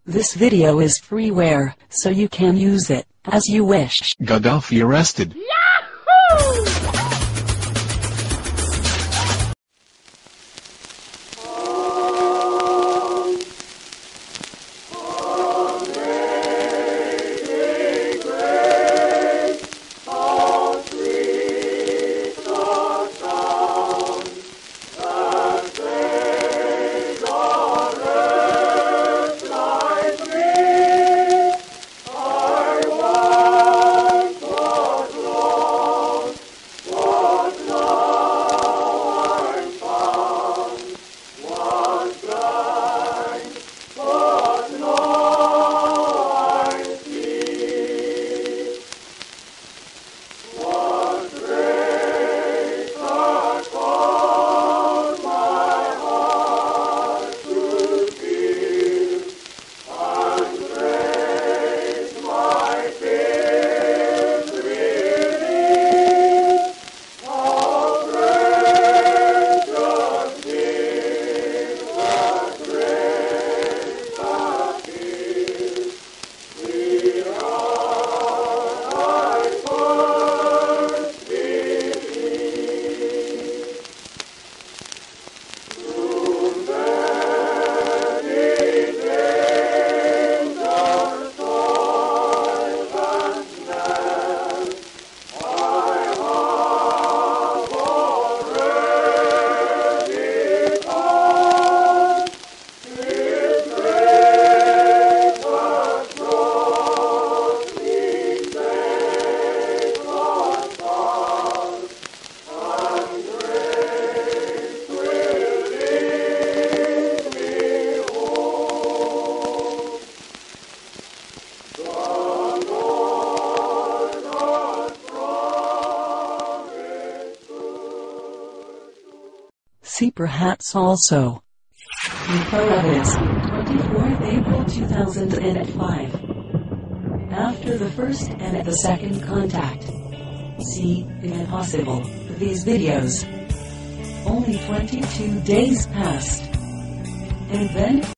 This video is freeware, so you can use it as you wish. Gaddafi arrested. Yahoo! Perhaps also. Info evidence, 24th April 2005. After the first and the second contact. See, the impossible, these videos. Only 22 days passed. And then